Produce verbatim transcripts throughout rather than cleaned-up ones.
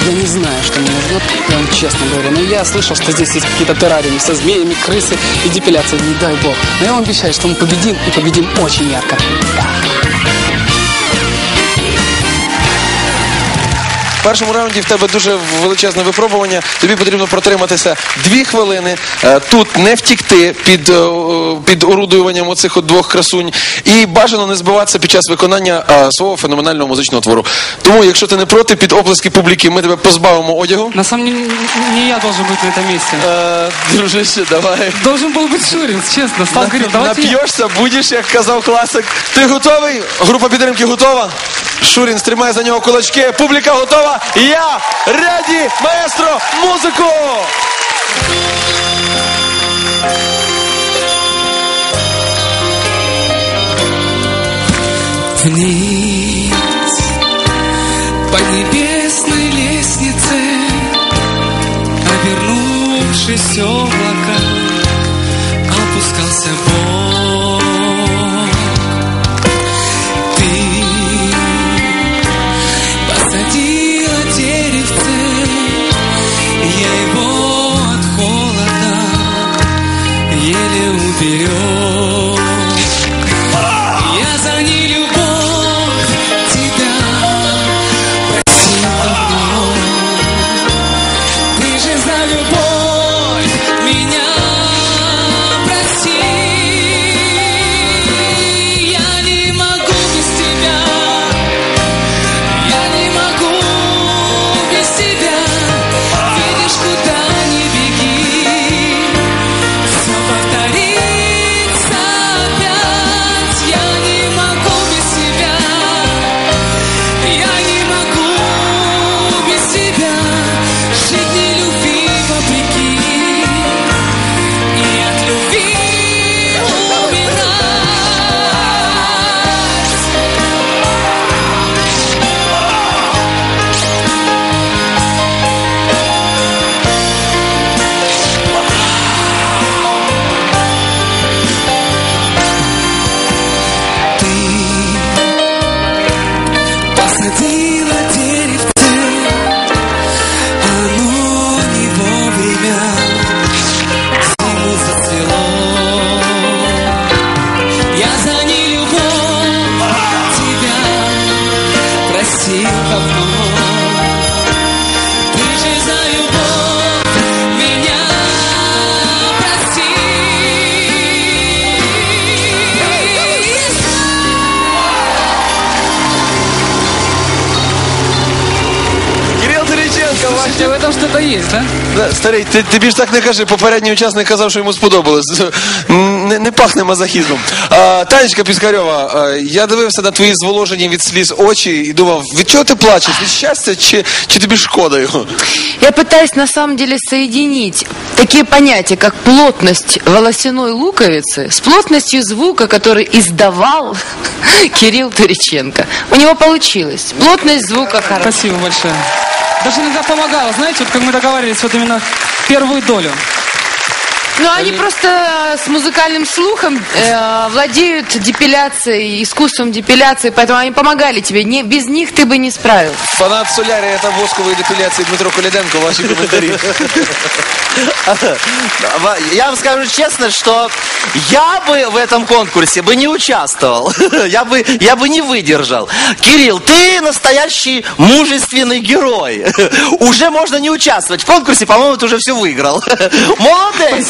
Я не знаю, что меня ждет, прям честно говоря. Но я слышал, что здесь есть какие-то террариумы со змеями, крысы и депиляцией. Не дай бог. Но я вам обещаю, что мы победим, и победим очень ярко. Да. В першому раунді в тебе дуже величезне випробування. Тобі потрібно протриматися дві хвилини. Тут не втікти під, під орудуванням оцих от двох красунь. І бажано не збиватися під час виконання свого феноменального музичного твору. Тому, якщо ти не проти, під оплески публіки ми тебе позбавимо одягу. На самом деле, не я должен быть на этом месте. А, дружище, давай. Должен был быть Шурин, честно. Стас говорил, давайте... Нап'єшся, будеш, як казав класик. Ти готовий? Група підтримки готова? Шурін стримає за нього кулачки. Публіка готова. Я раді, маестро, музику! Вниз по небесной лестнице, обернувшись облака, опускался Бог. Ты посадила деревце, я его от холода еле уберег. Я за нелюбовь тебя просил давно. Ты же за любовь меня прости. Я не могу без тебя, я не могу без тебя. Видишь, куда ни беги, все повторится опять. Я не могу без тебя, я не могу без тебя. Жить не любви вопреки, и от любви умирать. Ты посадила деревце, оно не вовремя зиму зацвело. Я за нелюбовь тебя просил давно. Ты же за любовь меня прости. Кирил Терещенко, Слушайте, в этом что-то есть, да? Да, старий, ти, ти більш так не кажи, попередній учасник казав, що йому сподобалось. Не, не пахне мазохізмом. А, Танечка Піскарьова, а, я дивився на твої зволожені від сліз очі і думав, від чого ти плачеш? Від щастя чи, чи тобі шкода його? Я пытаюсь на самом деле соединить такие понятия, как плотность волосяной луковицы с плотностью звука, который издавал Кирилл Терещенко. У него получилось. Плотность звука хорошая. Спасибо большое. Даже иногда помогало, знаете, вот как мы договаривались, вот именно первую долю. Ну, они просто с музыкальным слухом э, владеют депиляцией, искусством депиляции, поэтому они помогали тебе. Не, без них ты бы не справился. Фанат солярії та воскової депіляції Дмитро Коляденко, ваші коментарі. Я вам скажу честно, что я бы в этом конкурсе бы не участвовал. Я бы, я бы не выдержал. Кирилл, ты настоящий мужественный герой. Уже можно не участвовать в конкурсе, по-моему, ты уже все выиграл. Молодец.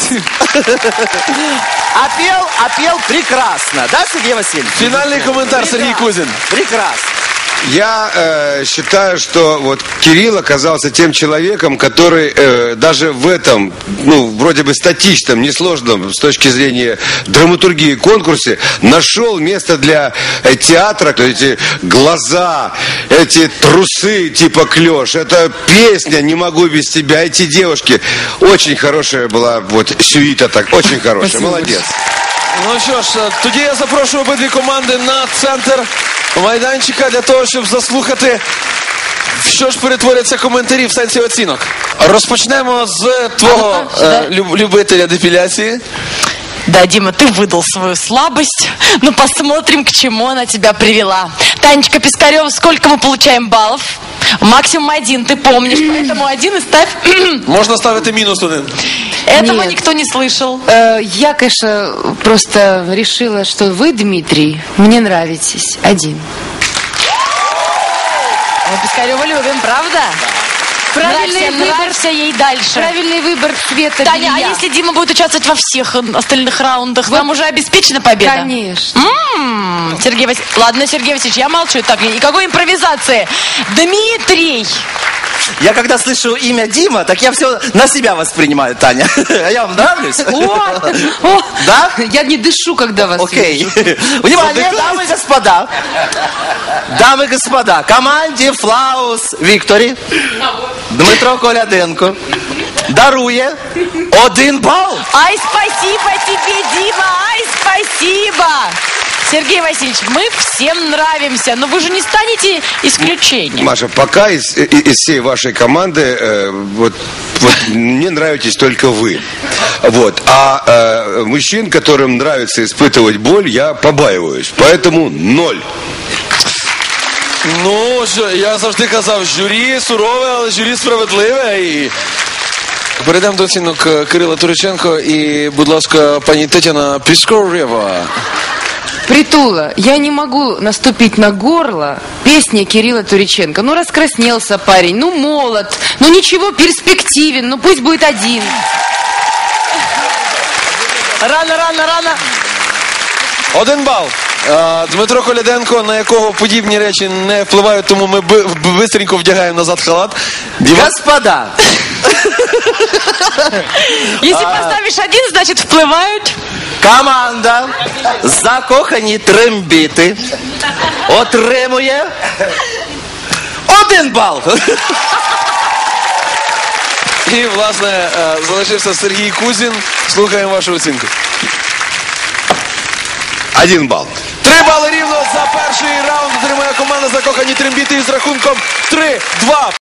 А пел, а пел прекрасно, да, Сергей Васильевич? Финальный комментарий, Сергей Кузин. Прекрасно. Я э, считаю, что вот Кирилл оказался тем человеком, который э, даже в этом, ну, вроде бы статичном, несложном с точки зрения драматургии конкурсе нашел место для э, театра. Эти глаза, эти трусы типа клеш, эта песня «Не могу без тебя», эти девушки. Очень хорошая была вот сюита, так, очень хорошая. Спасибо. Молодец. Ну що ж, тоді я запрошую обидві команди на центр майданчика для того, щоб заслухати, в що ж перетворяться коментарі в сенсі оцінок. Розпочнемо з твого е, люб, любителя депіляції. Да, Дима, ты выдал свою слабость. Ну, посмотрим, к чему она тебя привела. Танечка Пискарева, сколько мы получаем баллов? Максимум один, ты помнишь, поэтому один и ставь. Можна ставити мінус один. Этого Нет. никто не слышал. Э, Я, конечно, просто решила, что вы, Дмитрий, мне нравитесь. Один. Мы Пискареву любим, правда? Правильный Нравься, выбор. нравься ей дальше. Правильный выбор цвета Таня, а белья. если Дима будет участвовать во всех остальных раундах, нам уже обеспечена победа? Конечно. М-м, Сергей Васильевич. Ладно, Сергей Васильевич, я молчу. Так, никакой импровизации. Дмитрий. Я когда слышу имя Дима, так я все на себя воспринимаю, Таня. А я вам нравлюсь? О, о, Да? я не дышу, когда вас Окей. вижу. Внимание, дамы и господа. Дамы и господа, команде Флаус Вікторі Дмитро Коляденко дарує один бал. Ай, спасибо тебе, Дима. Ай, спасибо. Сергей Васильевич, мы всем нравимся, но вы же не станете исключением. Маша, пока из, и- из всей вашей команды э, вот, вот мне нравитесь только вы. Вот. А э, мужчин, которым нравится испытывать боль, я побаиваюсь. Поэтому ноль. Ну, що, я завжди казав, журі сурове, але журі справедливе. І... Перейдемо до оцінок е, Кирила Туриченко і, будь ласка, пані Тетяна Піскорєва. Притула, я не могу наступить на горло песни Кирилла Туриченко. Ну, раскраснелся парень, ну, молод, ну, ничего, перспективен, ну, пусть будет один. Рано, рано, рано. Один бал. Е, Дмитро Коляденко, на якого подібні речі не впливають, тому ми би- бистренько вдягаємо назад халат. Діма, Господа, Если поставишь один, значит вплывают. команда закохані трембіти отримує один бал. і, власне, е, залишився Сергій Кузін. Слухаємо вашу оцінку. Один балл. Три бали рівно за перший раунд отримує команда закохані трембіти із рахунком три два.